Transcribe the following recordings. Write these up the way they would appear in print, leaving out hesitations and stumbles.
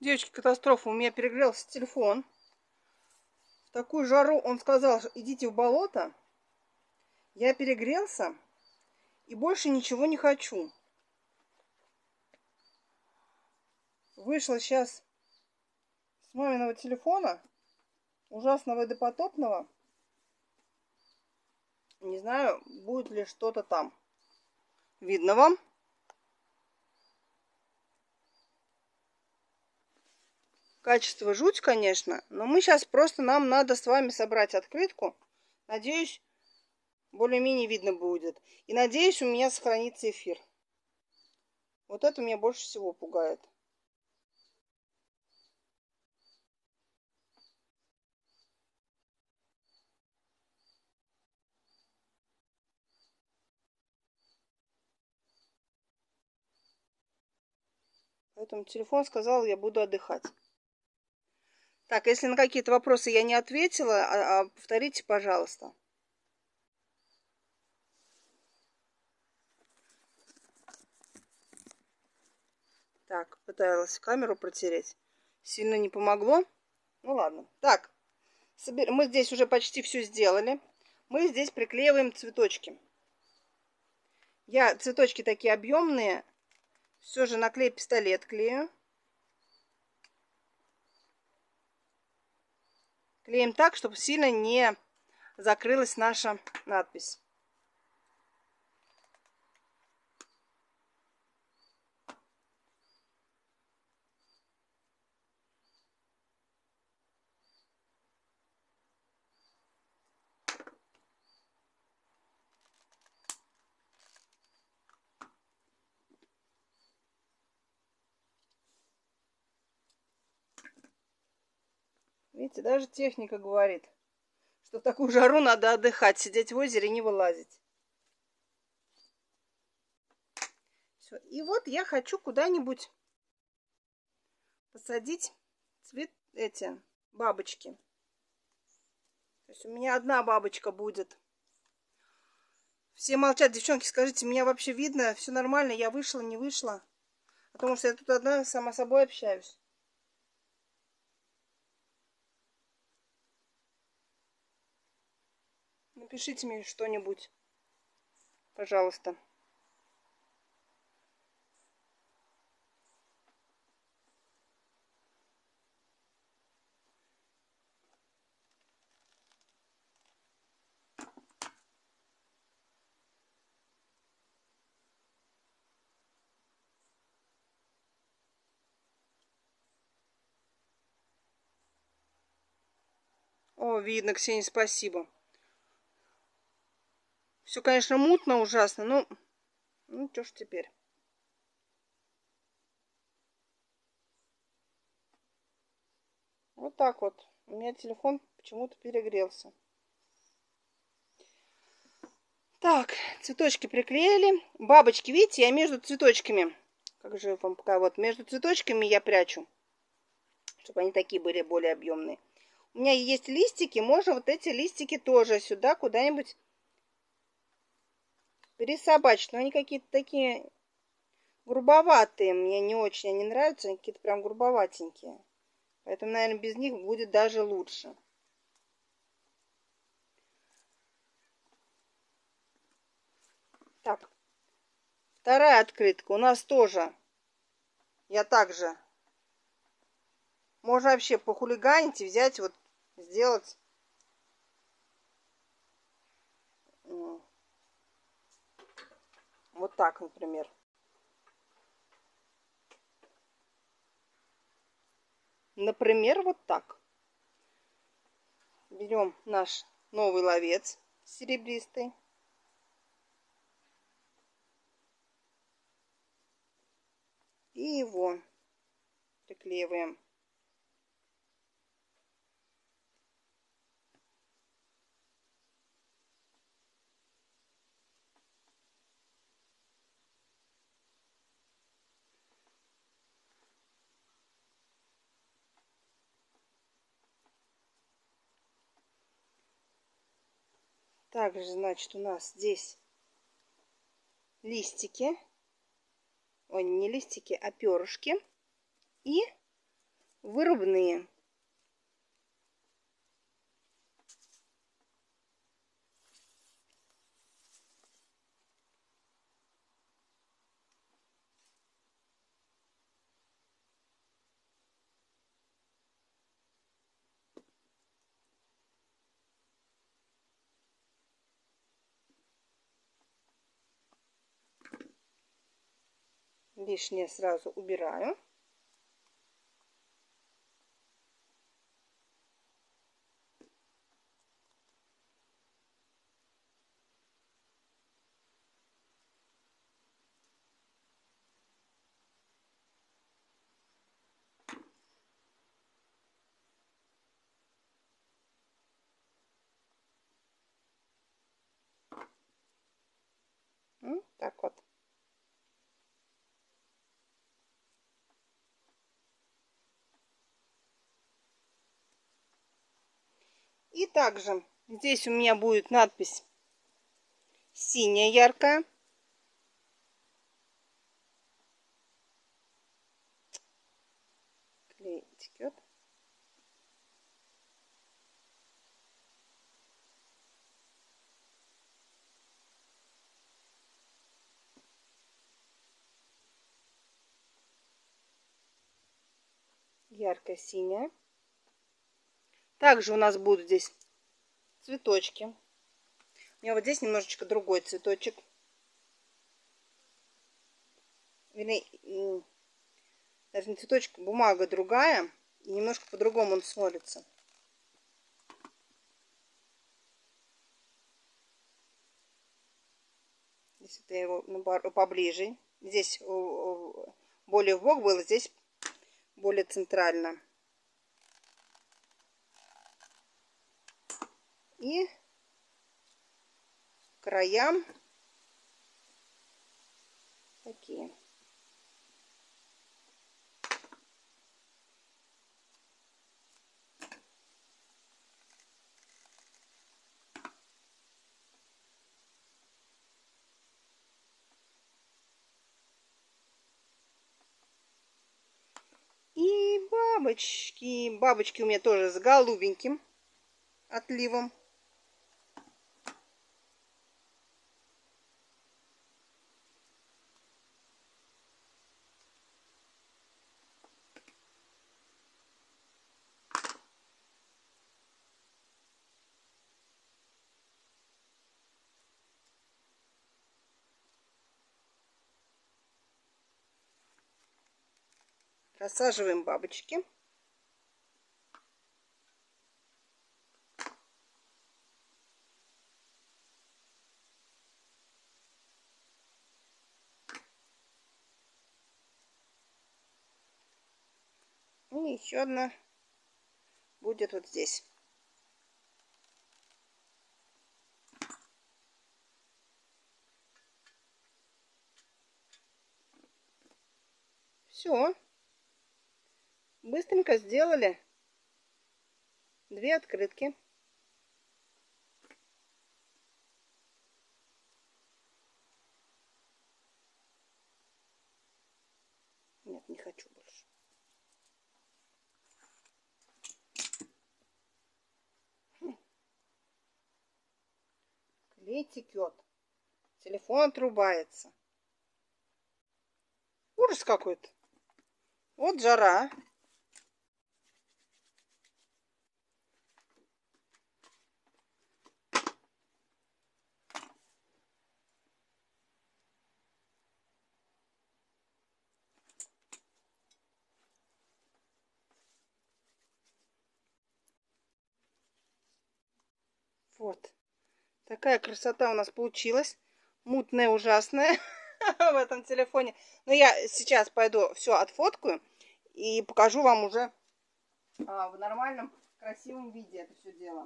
Девочки, катастрофа. У меня перегрелся телефон. В такую жару он сказал, идите в болото. Я перегрелся и больше ничего не хочу. Вышла сейчас с маминого телефона, ужасного и допотопного. Не знаю, будет ли что-то там. Видно вам? Качество жуть, конечно, но мы сейчас просто, нам надо с вами собрать открытку. Надеюсь, более-менее видно будет. И надеюсь, у меня сохранится эфир. Вот это меня больше всего пугает. Поэтому телефон сказал, я буду отдыхать. Так, если на какие-то вопросы я не ответила, повторите, пожалуйста. Так, пыталась камеру протереть. Сильно не помогло. Ну ладно. Так, мы здесь уже почти все сделали. Мы здесь приклеиваем цветочки. Я цветочки такие объемные. Все же на клей-пистолет клею. Клеим так, чтобы сильно не закрылась наша надпись. Видите, даже техника говорит, что в такую жару надо отдыхать, сидеть в озере и не вылазить. Всё. И вот я хочу куда-нибудь посадить эти бабочки. То есть у меня одна бабочка будет. Все молчат, девчонки, скажите, меня вообще видно? Все нормально? Я вышла, не вышла? Потому что я тут одна сама собой общаюсь. Напишите мне что-нибудь, пожалуйста. О, видно, Ксения, спасибо. Все, конечно, мутно ужасно, но ну что ж теперь. Вот так вот. У меня телефон почему-то перегрелся. Так, цветочки приклеили. Бабочки, видите, я между цветочками. Как же вам пока вот между цветочками я прячу, чтобы они такие были более объемные. У меня есть листики, можно вот эти листики тоже сюда куда-нибудь пересобачить. Но они какие-то такие грубоватые. Мне не очень они нравятся, они какие-то прям грубоватенькие. Поэтому, наверное, без них будет даже лучше. Так, вторая открытка у нас тоже. Я также. Можно вообще похулиганить и взять вот, сделать вот так, например. Например, вот так. Берем наш новый ловец серебристый. И его приклеиваем. Также, значит, у нас здесь листики. Ой, не листики, а перышки. И вырубные. Лишнее сразу убираю. Так вот. И также здесь у меня будет надпись синяя яркая. Клей текет. Ярко-синяя. Также у нас будут здесь цветочки. У меня вот здесь немножечко другой цветочек. Вернее, даже не цветочек, бумага другая. И немножко по-другому он смотрится. Здесь вот я его поближе. Здесь более вбок было, здесь более центрально. И краям такие. И бабочки. Бабочки у меня тоже с голубеньким отливом. Рассаживаем бабочки. И еще одна будет вот здесь. Все. Быстренько сделали 2 открытки. Нет, не хочу больше. Клей текет. Телефон отрубается. Ужас какой-то. Вот жара. Вот. Такая красота у нас получилась. Мутная, ужасная в этом телефоне. Но я сейчас пойду все отфоткаю и покажу вам уже в нормальном, красивом виде это все дело.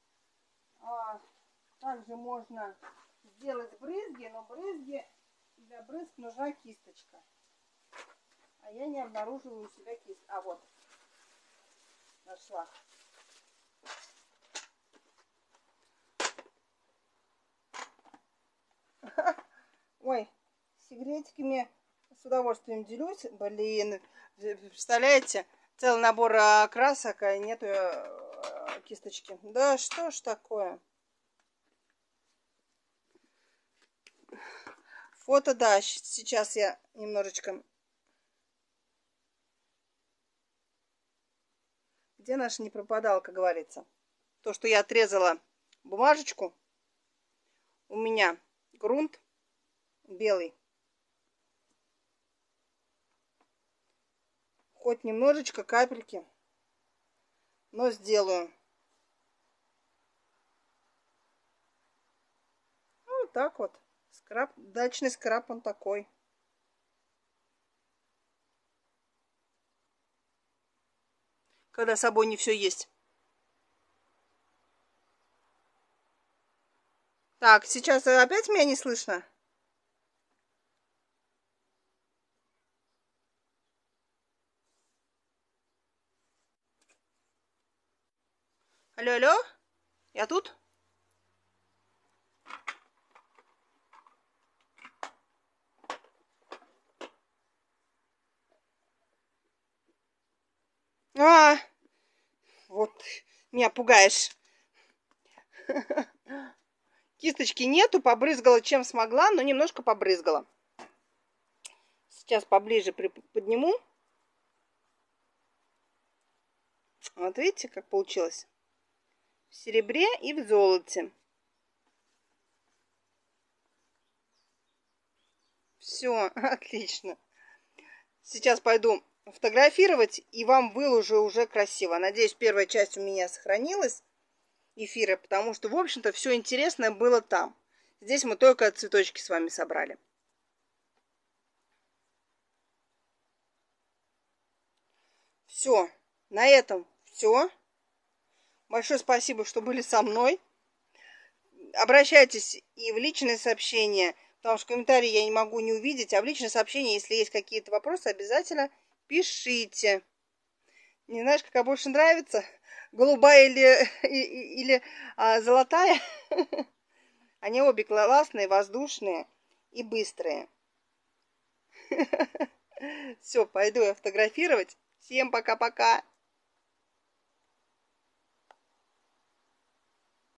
Также можно сделать брызги, но для брызг нужна кисточка. А я не обнаружила у себя кисть. А вот, нашла. Ой, секретиками с удовольствием делюсь. Блин, представляете, целый набор красок, а нету кисточки. Да что ж такое? Фото, да, сейчас я немножечко... Где наша не пропадала, как говорится? То, что я отрезала бумажечку, у меня грунт белый. Хоть немножечко, капельки, но сделаю. Ну, вот так вот. Скраб, дачный скраб он такой. Когда с собой не все есть. Так, сейчас опять меня не слышно? Алло, алло? Я тут? Вот меня пугаешь. Кисточки нету, побрызгала чем смогла, но немножко побрызгала. Сейчас поближе подниму. Вот видите, как получилось? В серебре и в золоте. Все, отлично. Сейчас пойду фотографировать и вам выложу уже красиво. Надеюсь, первая часть у меня сохранилась эфира, потому что, в общем-то, все интересное было там. Здесь мы только цветочки с вами собрали. Все, на этом все. Большое спасибо, что были со мной. Обращайтесь и в личные сообщения, потому что комментарии я не могу не увидеть, а в личные сообщения, если есть какие-то вопросы, обязательно пишите. Не знаешь, какая больше нравится? Голубая или золотая? Они обе классные, воздушные и быстрые. Все, пойду я фотографировать. Всем пока-пока.